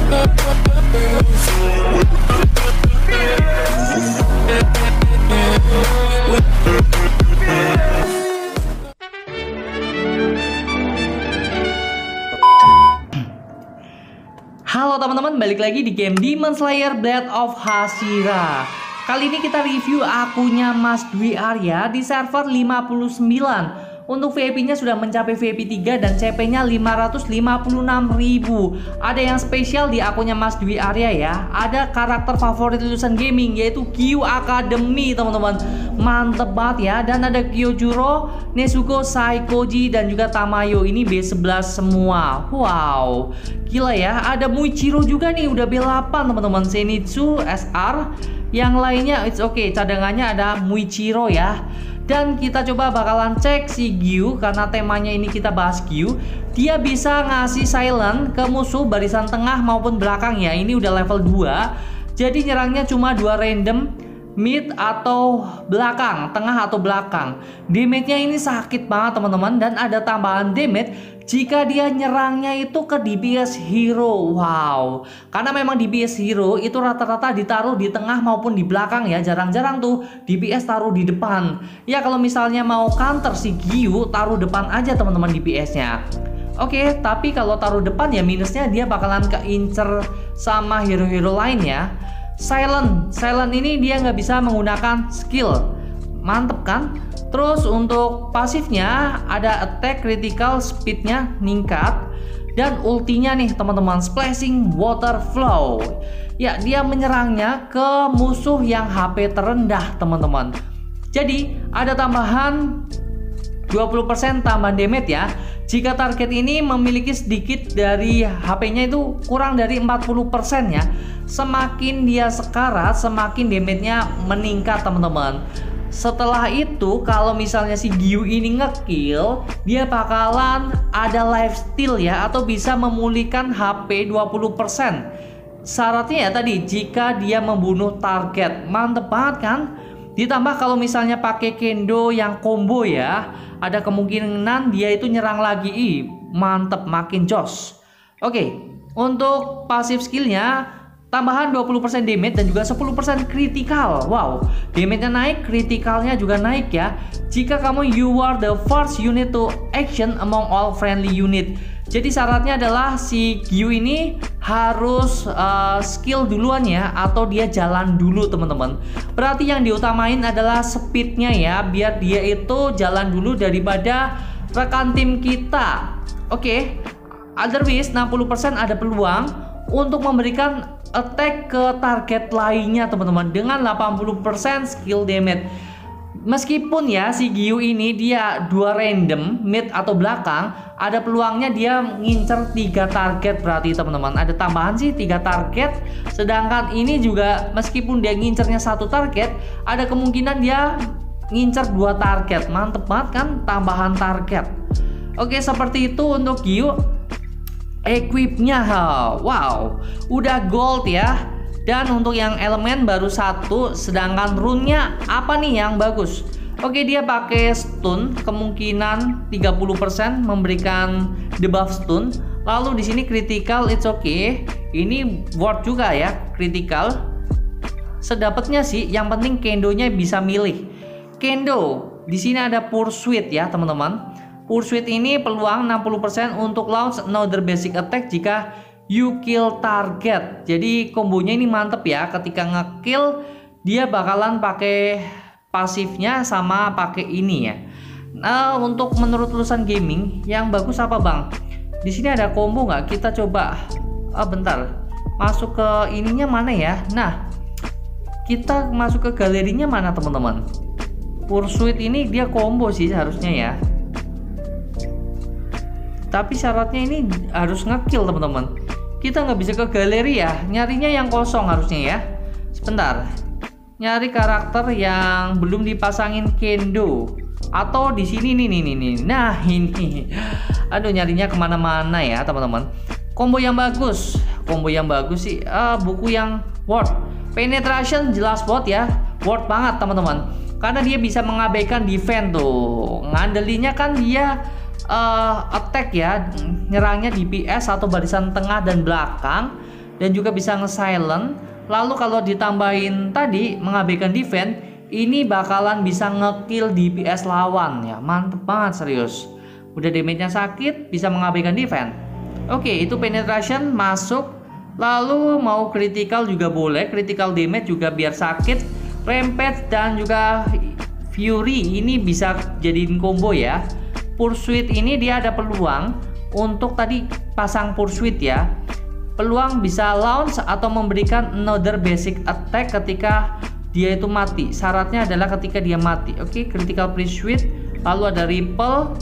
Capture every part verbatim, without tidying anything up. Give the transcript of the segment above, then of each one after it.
Halo teman-teman, balik lagi di game Demon Slayer Blade of Hashira. Kali ini kita review akunnya Mas Dwi Arya di server lima puluh sembilan. Untuk V I P-nya sudah mencapai V I P tiga dan C P-nya lima ratus lima puluh enam ribu. Ada yang spesial di akunnya Mas Dwi Arya ya. Ada karakter favorit lulusan gaming yaitu Gyu Academy teman-teman. Mantep banget ya. Dan ada Kyojuro, Nezuko, Saikoji dan juga Tamayo. Ini B sebelas semua. Wow, gila ya. Ada Muichiro juga nih, udah B delapan teman-teman. Zenitsu, S R. Yang lainnya it's okay, cadangannya ada Muichiro ya. Dan kita coba bakalan cek si Gyu, karena temanya ini kita bahas Gyu. Dia bisa ngasih silent ke musuh barisan tengah maupun belakang ya. Ini udah level dua. Jadi nyerangnya cuma dua random, mid atau belakang, tengah atau belakang. Damage-nya ini sakit banget teman-teman. Dan ada tambahan damage jika dia nyerangnya itu ke D P S hero. Wow, karena memang D P S hero itu rata-rata ditaruh di tengah maupun di belakang ya. Jarang-jarang tuh D P S taruh di depan. Ya kalau misalnya mau counter si Gyu, taruh depan aja teman-teman D P S-nya. Oke, tapi kalau taruh depan ya minusnya dia bakalan keincer sama hero-hero lain ya. Silent, silent ini dia nggak bisa menggunakan skill. Mantep kan? Terus untuk pasifnya ada attack critical speednya ningkat. Dan ultinya nih teman-teman, splashing water flow. Ya, dia menyerangnya ke musuh yang H P terendah teman-teman. Jadi ada tambahan dua puluh persen tambahan damage ya. Jika target ini memiliki sedikit dari H P-nya itu kurang dari empat puluh persen ya. Semakin dia sekarat, semakin damage-nya meningkat teman-teman. Setelah itu kalau misalnya si Gyu ini ngekill, dia bakalan ada lifesteal ya, atau bisa memulihkan H P dua puluh persen. Syaratnya ya tadi, jika dia membunuh target. Mantep banget kan? Ditambah kalau misalnya pakai kendo yang combo ya, ada kemungkinan dia itu nyerang lagi. Ih, mantep, makin jos. Oke, untuk pasif skillnya tambahan dua puluh persen damage dan juga sepuluh persen critical. Wow, damage-nya naik, critical-nya juga naik ya. Jika kamu you are the first unit to action among all friendly unit. Jadi syaratnya adalah si Gyu ini harus uh, skill duluan ya, atau dia jalan dulu teman-teman. Berarti yang diutamain adalah speednya ya, biar dia itu jalan dulu daripada rekan tim kita. Oke, okay. Otherwise enam puluh persen ada peluang untuk memberikan attack ke target lainnya teman-teman dengan delapan puluh persen skill damage. Meskipun ya si Gyu ini dia dua random mid atau belakang, ada peluangnya dia ngincer tiga target berarti teman-teman. Ada tambahan sih tiga target. Sedangkan ini juga meskipun dia ngincernya satu target, ada kemungkinan dia ngincer dua target. Mantep banget kan, tambahan target. Oke, seperti itu untuk Gyu. Equipnya, wow, udah gold ya. Dan untuk yang elemen baru satu, sedangkan rune-nya apa nih yang bagus? Oke, dia pakai stun, kemungkinan tiga puluh persen memberikan debuff stun. Lalu di sini critical, it's okay. Ini ward juga ya, critical. Sedapatnya sih, yang penting kendonya bisa milih. Kendo, di sini ada pursuit ya teman-teman. Pursuit ini peluang enam puluh persen untuk launch another basic attack jika you kill target. Jadi kombonya ini mantep ya. Ketika ngekill dia bakalan pakai pasifnya sama pakai ini ya. Nah, untuk menurut lulusan gaming yang bagus apa bang? Di sini ada combo nggak? Kita coba. Ah bentar. Masuk ke ininya mana ya? Nah, kita masuk ke galerinya mana teman-teman? Pursuit ini dia combo sih harusnya ya. Tapi syaratnya ini harus ngekill teman-teman. Kita nggak bisa ke galeri ya, nyarinya yang kosong harusnya ya. Sebentar, nyari karakter yang belum dipasangin kendo. Atau di sini nih nih nih. Nah ini, aduh nyarinya kemana-mana ya teman-teman. Combo yang bagus, combo yang bagus sih. Uh, buku yang word, penetration jelas bot ya, word banget teman-teman. Karena dia bisa mengabaikan defense tuh. Ngandelinnya kan dia uh, attack ya, nyerangnya D P S atau barisan tengah dan belakang. dan juga bisa nge-silent. Lalu kalau ditambahin tadi mengabaikan defense, ini bakalan bisa ngekill D P S lawan ya. Mantep banget serius. Udah damage-nya sakit, bisa mengabaikan defense. Oke, itu penetration masuk. Lalu mau critical juga boleh, critical damage juga biar sakit. Rampage dan juga Fury ini bisa jadiin combo ya. Pursuit ini dia ada peluang untuk tadi pasang Pursuit ya. Peluang bisa launch atau memberikan another basic attack ketika dia itu mati. Syaratnya adalah ketika dia mati. Oke, critical Pursuit. Lalu ada Ripple,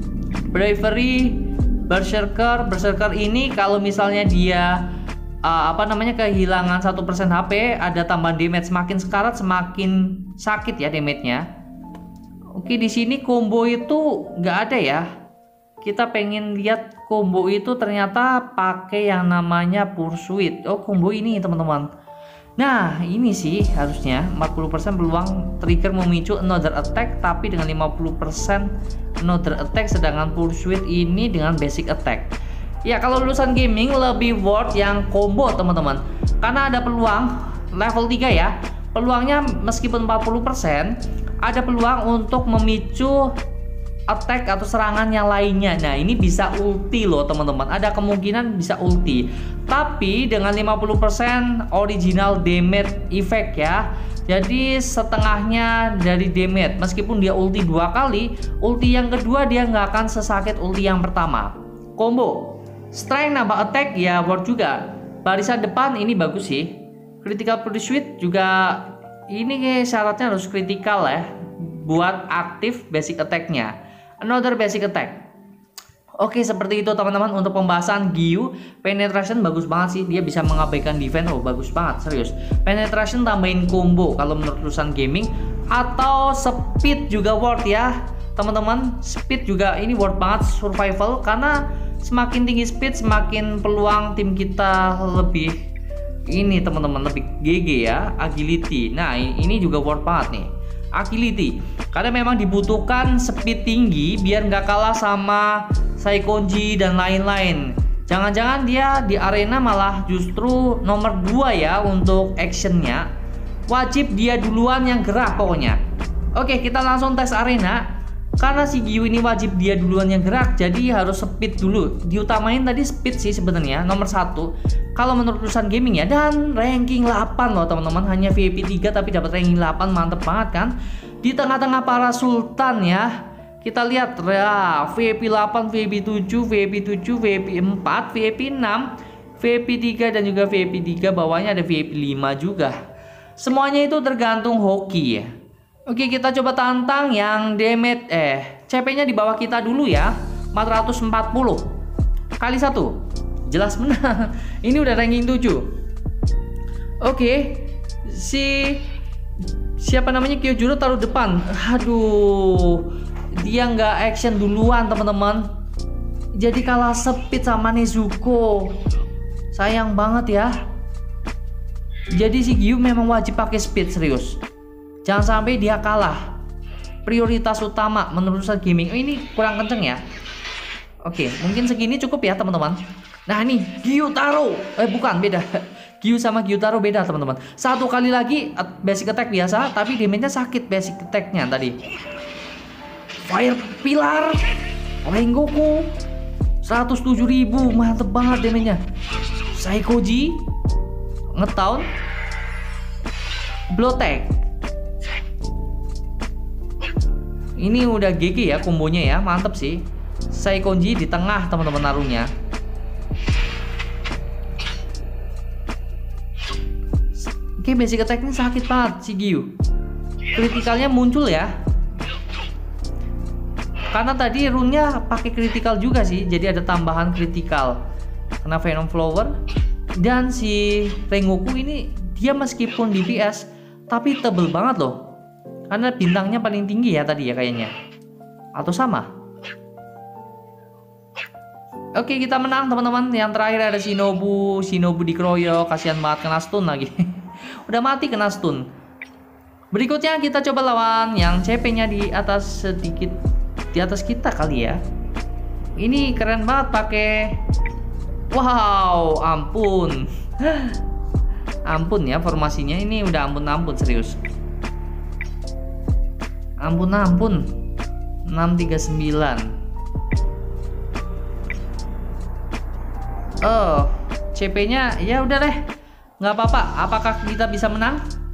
Bravery, Berserker. Berserker ini kalau misalnya dia uh, apa namanya kehilangan satu persen H P, ada tambahan damage. Semakin sekarat semakin sakit ya damage-nya. Oke, di sini combo itu nggak ada ya. Kita pengen lihat combo itu, ternyata pakai yang namanya Pursuit. Oh, combo ini teman-teman. Nah, ini sih harusnya empat puluh persen peluang trigger memicu another attack, tapi dengan lima puluh persen another attack, sedangkan Pursuit ini dengan basic attack. Ya, kalau lulusan gaming lebih worth yang combo teman-teman. Karena ada peluang level tiga ya. Peluangnya meskipun empat puluh persen, ada peluang untuk memicu attack atau serangan yang lainnya. Nah, ini bisa ulti loh teman-teman. Ada kemungkinan bisa ulti. Tapi dengan lima puluh persen original damage effect ya. Jadi setengahnya dari damage. Meskipun dia ulti dua kali, ulti yang kedua dia nggak akan sesakit ulti yang pertama. Combo strength nambah attack ya worth juga. Barisan depan ini bagus sih. Critical Pursuit juga ini syaratnya harus critical ya buat aktif basic attack-nya. Another basic attack. Oke, seperti itu teman-teman untuk pembahasan Gyu. Penetration bagus banget sih, dia bisa mengabaikan defense. Oh, bagus banget, serius. Penetration tambahin combo kalau menurut lulusan gaming, atau speed juga worth ya teman-teman. Speed juga ini worth banget survival, karena semakin tinggi speed semakin peluang tim kita lebih ini teman-teman, lebih G G ya. Agility, nah ini juga worth banget nih agility, karena memang dibutuhkan speed tinggi biar nggak kalah sama Saikonji dan lain-lain. Jangan-jangan dia di arena malah justru nomor dua ya untuk actionnya. Wajib dia duluan yang gerak pokoknya. Oke, kita langsung tes arena. Karena si Gyu ini wajib dia duluan yang gerak, jadi harus speed dulu. Diutamain tadi speed sih sebenarnya nomor satu kalau menurut lulusan gaming ya. Dan ranking delapan loh teman-teman, hanya V I P tiga tapi dapat ranking delapan, mantep banget kan. Di tengah-tengah para sultan ya. Kita lihat ya, V I P delapan, V I P tujuh, V I P tujuh, V I P empat, V I P enam, V I P tiga dan juga V I P tiga, bawahnya ada V I P lima juga. Semuanya itu tergantung hoki ya. Oke, kita coba tantang yang damage eh C P-nya di bawah kita dulu ya. empat ratus empat puluh kali satu. Jelas menang. Ini udah ranking tujuh. Oke. Si siapa namanya Kyojuro taruh depan. Aduh. Dia nggak action duluan, teman-teman. Jadi kalah speed sama Nezuko. Sayang banget ya. Jadi si Gyu memang wajib pakai speed, serius. Jangan sampai dia kalah. Prioritas utama menurut saya gaming. Oh, ini kurang kenceng ya. Oke, mungkin segini cukup ya teman-teman. Nah nih Gyutaro. Eh bukan, beda. Gyu sama Gyutaro beda teman-teman. Satu kali lagi basic attack biasa, tapi damage-nya sakit basic attack-nya tadi. Fire Pilar Rengoku seratus tujuh ribu, mantep banget damage-nya. Saikoji Ngetown Blotek. Ini udah G G ya kombonya ya, mantep sih. Saikonji di tengah teman-teman naruhnya. Oke, basic attack-nya sakit banget si Gyu. Kritikalnya muncul ya. Karena tadi rune-nya pakai kritikal juga sih, jadi ada tambahan kritikal. Kena Venom Flower. Dan si Rengoku ini dia meskipun D P S tapi tebel banget loh. Karena bintangnya paling tinggi ya tadi ya kayaknya. Atau sama? Oke, kita menang teman-teman. Yang terakhir ada Shinobu. Shinobu dikeroyok. Kasihan banget, kena stun lagi. Udah mati kena stun. Berikutnya kita coba lawan yang C P-nya di atas sedikit. Di atas kita kali ya. Ini keren banget pakai Wow, ampun. Ampun ya formasinya ini udah ampun-ampun serius. Ampun-ampun. enam tiga sembilan. Oh, C P-nya ya udah deh. Nggak apa-apa. Apakah kita bisa menang?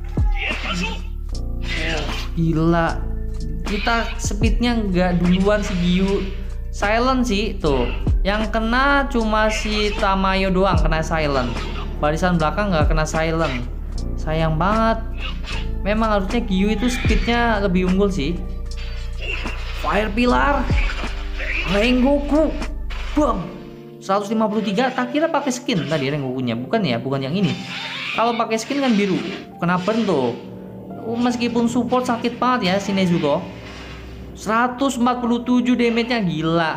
Gila. Kita speednya nggak duluan si Giyu. Silent sih tuh. Yang kena cuma si Tamayo doang kena silent. Barisan belakang nggak kena silent. Sayang banget. Memang harusnya Giyu itu speednya lebih unggul sih. Fire Pillar, Rengoku, bang, seratus lima puluh tiga. Tak kira pakai skin tadi Rengokunya, bukan ya, bukan yang ini. Kalau pakai skin kan biru, kena burn tuh. Meskipun support sakit banget ya si Nezuko. seratus empat puluh tujuh damage-nya, gila.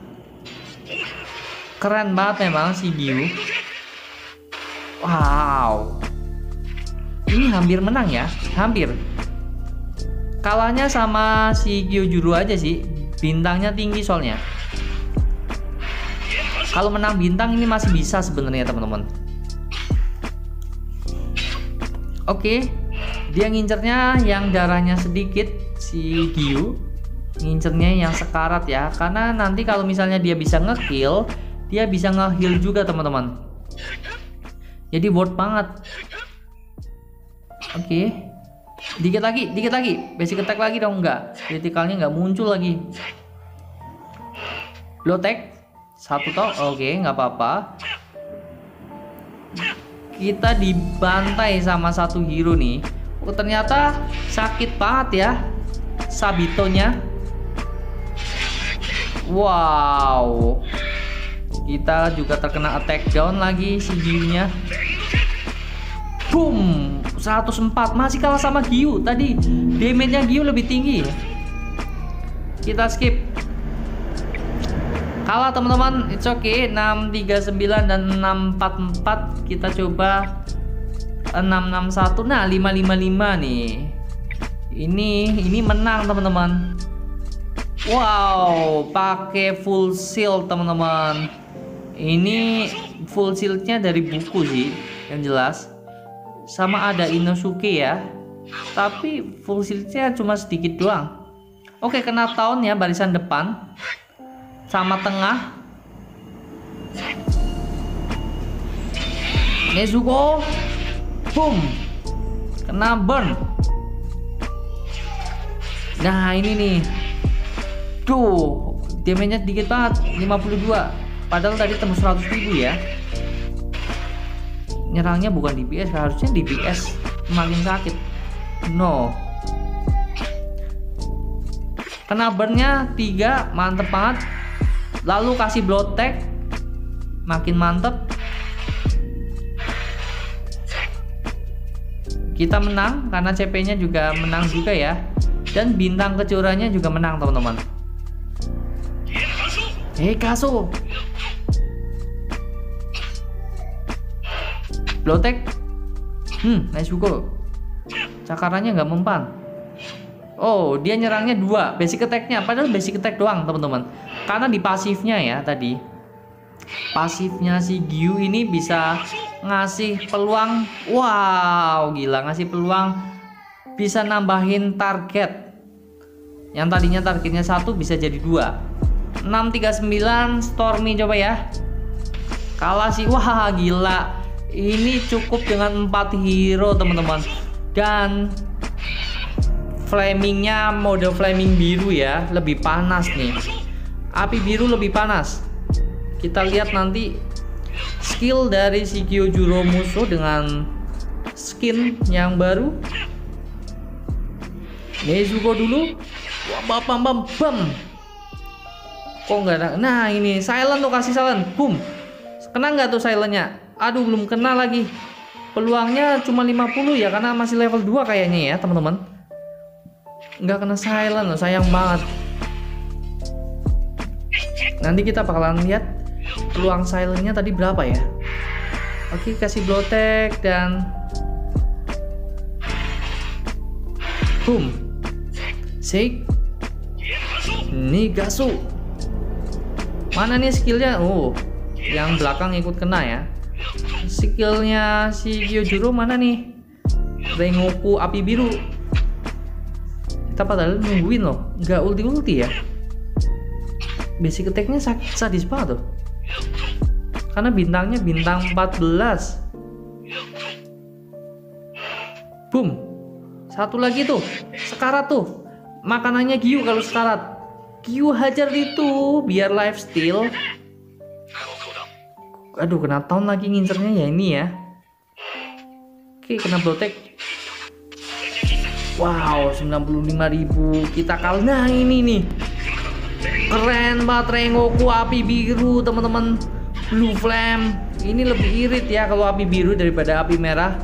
Keren banget memang si Giyu. Wow. Ini hampir menang ya, hampir. Kalahnya sama si Gyojuro aja sih, bintangnya tinggi soalnya. Kalau menang bintang ini masih bisa sebenarnya teman-teman. Oke, dia ngincernya yang darahnya sedikit si Giyu, ngincernya yang sekarat ya, karena nanti kalau misalnya dia bisa nge-kill, dia bisa nge-heal juga teman-teman. Jadi worth banget. Oke. Dikit lagi, dikit lagi, basic attack lagi dong, enggak, kritikalnya nggak muncul lagi. Low tech satu toh, oke, nggak apa-apa. Kita dibantai sama satu hero nih. Oh, ternyata sakit banget ya Sabitonya. Wow, kita juga terkena attack down lagi si Giyu-nya. Boom, seratus empat, masih kalah sama Giyu. Tadi damage-nya Giyu lebih tinggi. Kita skip. Kalah teman-teman, it's okay. enam tiga sembilan dan enam empat empat. Kita coba enam enam satu. Nah, lima lima lima nih. Ini ini menang teman-teman. Wow, pakai full shield teman-teman. Ini full shieldnya dari buku sih, yang jelas. Sama ada Inosuke ya, tapi full shieldnya cuma sedikit doang. Oke, kena tahun ya barisan depan sama tengah. Nezuko, boom, kena burn. Nah ini nih, tuh damage-nya dikit banget, lima puluh dua, padahal tadi tembus seratus ribu ya. Nyerangnya bukan D P S, harusnya D P S makin sakit. No. Kena burn-nya tiga, mantep banget. Lalu kasih blood tag, makin mantep. Kita menang karena C P-nya juga menang juga ya. Dan bintang kejuaraannya juga menang teman-teman. Hei Kaso, Blotek, hmm, nice Hugo. Cakarannya nggak mempan. Oh, dia nyerangnya dua, basic attack-nya. Padahal basic attack doang, teman-teman. Karena di pasifnya ya tadi. Pasifnya si Giyu ini bisa ngasih peluang. Wow, gila, ngasih peluang bisa nambahin target. Yang tadinya targetnya satu bisa jadi dua. enam tiga sembilan Stormy coba ya. Kalah sih, wah gila. Ini cukup dengan empat hero teman-teman. Dan flamingnya mode flaming biru ya, lebih panas nih. Api biru lebih panas. Kita lihat nanti skill dari si Gyojuro musuh dengan skin yang baru. Nezuko dulu. Wah, bam bam bam. Kok nggak ada? Nah ini silent tuh, kasih silent. Boom. Kena nggak tuh silentnya? Aduh, belum kena lagi. Peluangnya cuma lima puluh ya, karena masih level dua kayaknya ya teman-teman. Nggak kena silent loh, sayang banget. Nanti kita bakalan lihat peluang silentnya tadi berapa ya. Oke, kasih blotek dan boom. Shake. Nigasu. Mana nih skillnya? Oh, yang belakang ikut kena ya. Skillnya si Gyojuro mana nih? Rengoku api biru. Kita padahal nungguin loh, nggak ulti-ulti ya. Basic attack-nya sadis banget tuh. Karena bintangnya bintang empat belas. Boom. Satu lagi tuh, sekarat tuh. Makanannya Gyu kalau sekarat. Gyu hajar itu biar life steal. Aduh, kena tahun lagi ngincernya ya ini ya. Oke, kena blotek. Wow, sembilan puluh lima ribu. Kita kalah. Nah, ini nih. Keren banget Rengoku api biru, teman-teman. Blue Flame. Ini lebih irit ya kalau api biru daripada api merah.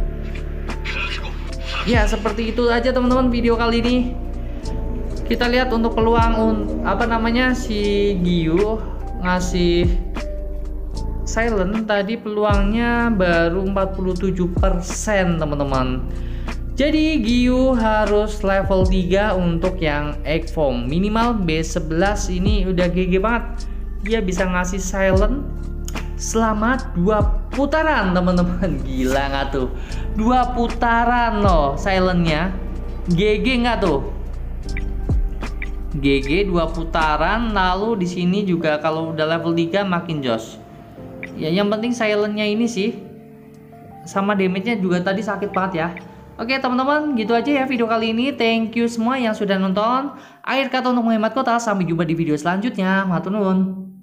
Ya, seperti itu aja teman-teman video kali ini. Kita lihat untuk peluang apa namanya si Gyu ngasih silent tadi peluangnya baru empat puluh tujuh persen teman-teman. Jadi Gyu harus level tiga untuk yang egg form. Minimal B sebelas ini udah G G banget. Dia bisa ngasih silent selama dua putaran teman-teman. Gila nggak tuh? Dua putaran loh silentnya. G G nggak tuh? G G dua putaran. Lalu di sini juga kalau udah level tiga makin jos. Ya yang penting silentnya ini sih, sama damage-nya juga tadi sakit banget ya. Oke teman-teman, gitu aja ya video kali ini. Thank you semua yang sudah nonton. Akhir kata untuk menghemat kota, sampai jumpa di video selanjutnya. Matur nuwun.